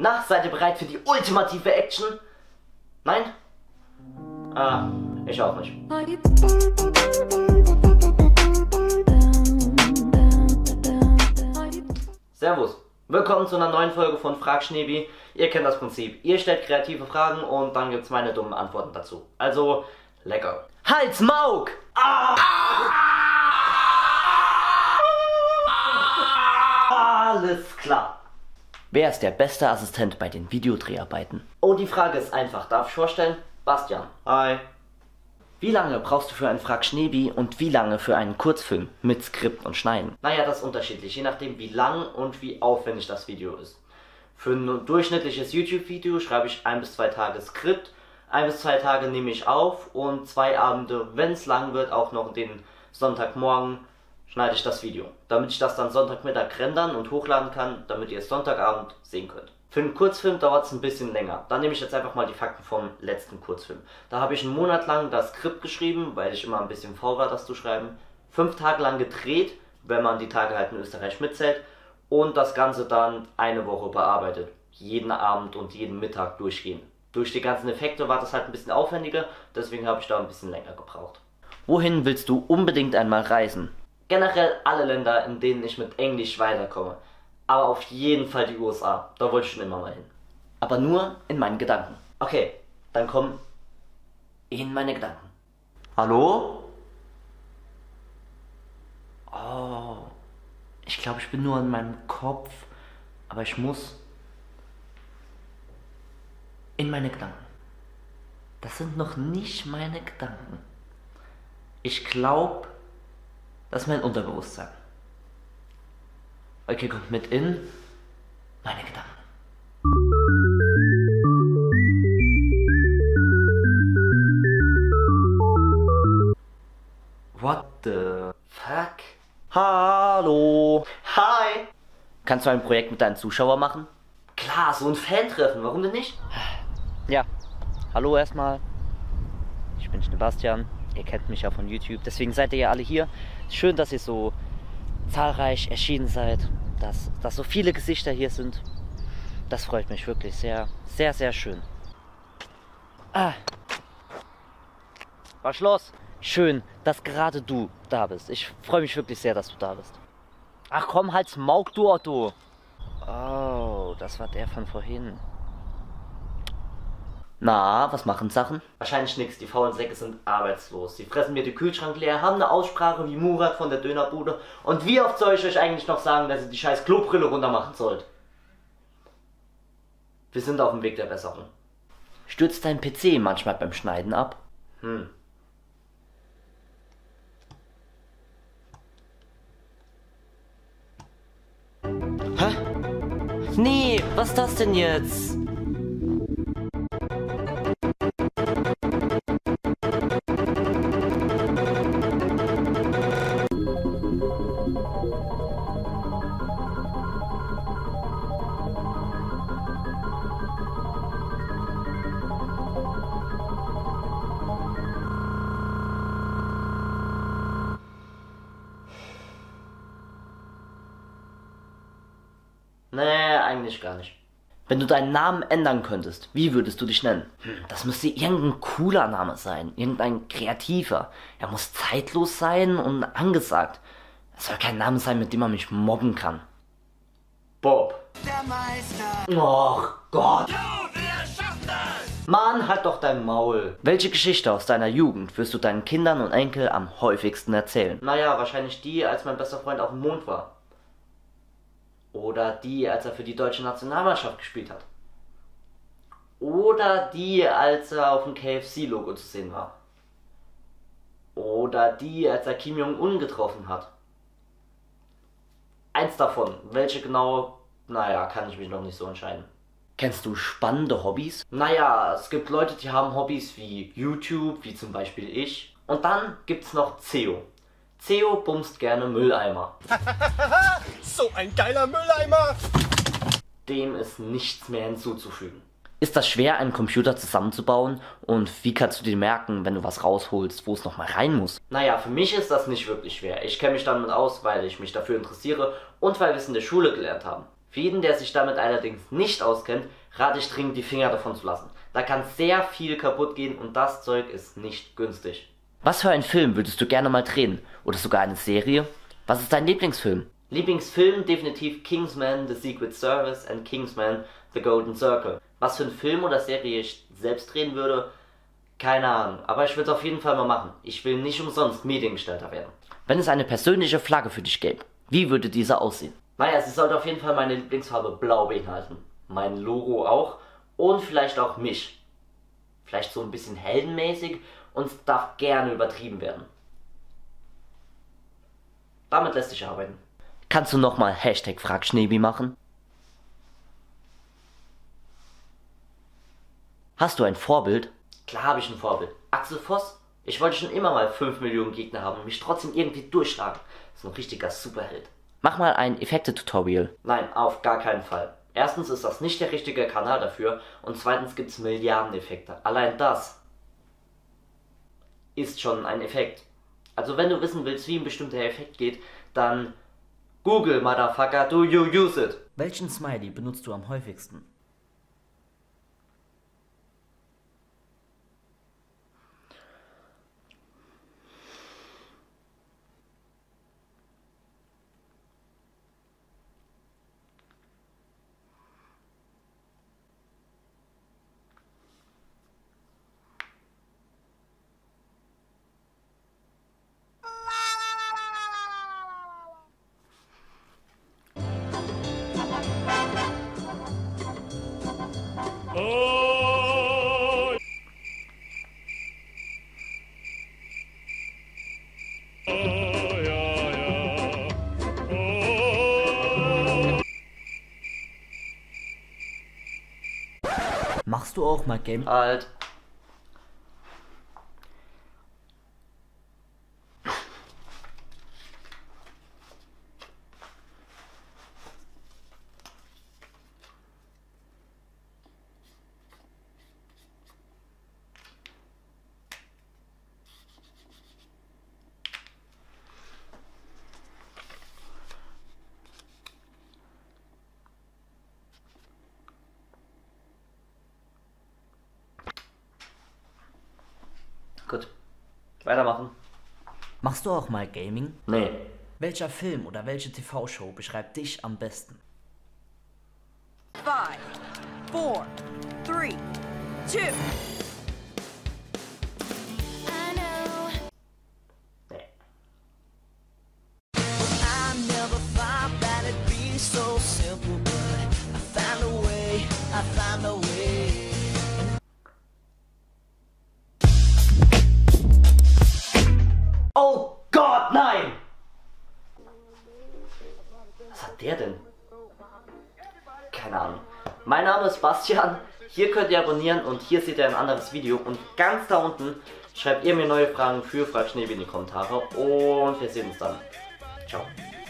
Na, seid ihr bereit für die ultimative Action? Nein? Ich auch nicht. Servus. Willkommen zu einer neuen Folge von Frag Schneebi. Ihr kennt das Prinzip. Ihr stellt kreative Fragen und dann gibt's meine dummen Antworten dazu. Also, lecker. Hals, Mauk! Alles klar. Wer ist der beste Assistent bei den Videodreharbeiten? Oh, die Frage ist einfach. Darf ich vorstellen? Bastian. Hi. Wie lange brauchst du für einen Frag Schneebi und wie lange für einen Kurzfilm mit Skript und Schneiden? Naja, das ist unterschiedlich, je nachdem wie lang und wie aufwendig das Video ist. Für ein durchschnittliches YouTube-Video schreibe ich 1 bis 2 Tage Skript, 1 bis 2 Tage nehme ich auf und 2 Abende, wenn es lang wird, auch noch den Sonntagmorgen schneide ich das Video, damit ich das dann Sonntagmittag rendern und hochladen kann, damit ihr es Sonntagabend sehen könnt. Für einen Kurzfilm dauert es ein bisschen länger. Da nehme ich jetzt einfach mal die Fakten vom letzten Kurzfilm. Da habe ich einen Monat lang das Skript geschrieben, weil ich immer ein bisschen faul war, das zu schreiben. 5 Tage lang gedreht, wenn man die Tage halt in Österreich mitzählt. Und das Ganze dann eine Woche bearbeitet. Jeden Abend und jeden Mittag durchgehend. Durch die ganzen Effekte war das halt ein bisschen aufwendiger, deswegen habe ich da ein bisschen länger gebraucht. Wohin willst du unbedingt einmal reisen? Generell alle Länder, in denen ich mit Englisch weiterkomme. Aber auf jeden Fall die USA. Da wollte ich schon immer mal hin. Aber nur in meinen Gedanken. Okay, dann komm in meine Gedanken. Hallo? Oh, ich glaube, ich bin nur in meinem Kopf. Aber ich muss in meine Gedanken. Das sind noch nicht meine Gedanken. Ich glaube, das ist mein Unterbewusstsein. Okay, kommt mit in meine Gedanken. What the fuck? Hallo. Hi. Kannst du ein Projekt mit deinen Zuschauern machen? Klar, so ein Fan-Treffen, warum denn nicht? Ja, hallo erstmal. Ich bin Sebastian. Ihr kennt mich ja von YouTube, deswegen seid ihr ja alle hier. Schön, dass ihr so zahlreich erschienen seid, dass so viele Gesichter hier sind. Das freut mich wirklich sehr, sehr, sehr schön. War Schluss. Schön, dass gerade du da bist. Ich freue mich wirklich sehr, dass du da bist. Ach komm, halt's Maul, du Otto. Oh, das war der von vorhin. Na, was machen Sachen? Wahrscheinlich nix, die faulen Säcke sind arbeitslos. Sie fressen mir den Kühlschrank leer, haben eine Aussprache wie Murat von der Dönerbude. Und wie oft soll ich euch eigentlich noch sagen, dass ihr die scheiß Klobrille runter machen sollt? Wir sind auf dem Weg der Besserung. Stürzt dein PC manchmal beim Schneiden ab? Hä? Nee, was ist das denn jetzt? Nee, eigentlich gar nicht. Wenn du deinen Namen ändern könntest, wie würdest du dich nennen? Das müsste irgendein cooler Name sein, irgendein kreativer. Er muss zeitlos sein und angesagt. Es soll kein Name sein, mit dem man mich mobben kann. Bob. Der Meister. Och Gott. Jo, wir schaffen das. Mann, halt doch dein Maul. Welche Geschichte aus deiner Jugend wirst du deinen Kindern und Enkel am häufigsten erzählen? Naja, wahrscheinlich die, als mein bester Freund auf dem Mond war. Oder die, als er für die deutsche Nationalmannschaft gespielt hat. Oder die, als er auf dem KFC-Logo zu sehen war. Oder die, als er Kim Jong-un getroffen hat. Eins davon. Welche genau, naja, kann ich mich noch nicht so entscheiden. Kennst du spannende Hobbys? Naja, es gibt Leute, die haben Hobbys wie YouTube, wie zum Beispiel ich. Und dann gibt's noch Ceo. Ceo bumst gerne Mülleimer. So ein geiler Mülleimer! Dem ist nichts mehr hinzuzufügen. Ist das schwer, einen Computer zusammenzubauen? Und wie kannst du dir merken, wenn du was rausholst, wo es nochmal rein muss? Naja, für mich ist das nicht wirklich schwer. Ich kenne mich damit aus, weil ich mich dafür interessiere und weil wir es in der Schule gelernt haben. Für jeden, der sich damit allerdings nicht auskennt, rate ich dringend, die Finger davon zu lassen. Da kann sehr viel kaputt gehen und das Zeug ist nicht günstig. Was für einen Film würdest du gerne mal drehen? Oder sogar eine Serie? Was ist dein Lieblingsfilm? Lieblingsfilm definitiv Kingsman: The Secret Service und Kingsman: The Golden Circle. Was für einen Film oder Serie ich selbst drehen würde, keine Ahnung. Aber ich will es auf jeden Fall mal machen. Ich will nicht umsonst Mediengestalter werden. Wenn es eine persönliche Flagge für dich gäbe, wie würde diese aussehen? Naja, sie sollte auf jeden Fall meine Lieblingsfarbe Blau beinhalten. Mein Logo auch und vielleicht auch mich. Vielleicht so ein bisschen heldenmäßig und es darf gerne übertrieben werden. Damit lässt sich arbeiten. Kannst du nochmal #FragSchneebi machen? Hast du ein Vorbild? Klar habe ich ein Vorbild. Axel Voss. Ich wollte schon immer mal 5 Millionen Gegner haben und mich trotzdem irgendwie durchschlagen. Das ist ein richtiger Superheld. Mach mal ein Effekte-Tutorial. Nein, auf gar keinen Fall. Erstens ist das nicht der richtige Kanal dafür und zweitens gibt es Milliarden Effekte. Allein das ist schon ein Effekt. Also wenn du wissen willst, wie ein bestimmter Effekt geht, dann Google, Motherfucker, do you use it? Welchen Smiley benutzt du am häufigsten? Machst du auch mal Game? Halt. Gut. Weitermachen. Machst du auch mal Gaming? Nee. Welcher Film oder welche TV-Show beschreibt dich am besten? 5, 4, 3, 2. Nee. I never thought that it'd be so simple, but I found a way, I found a way. Oh Gott, nein! Was hat der denn? Keine Ahnung. Mein Name ist Bastian, hier könnt ihr abonnieren und hier seht ihr ein anderes Video und ganz da unten schreibt ihr mir neue Fragen für FragSchneebi in die Kommentare und wir sehen uns dann. Ciao.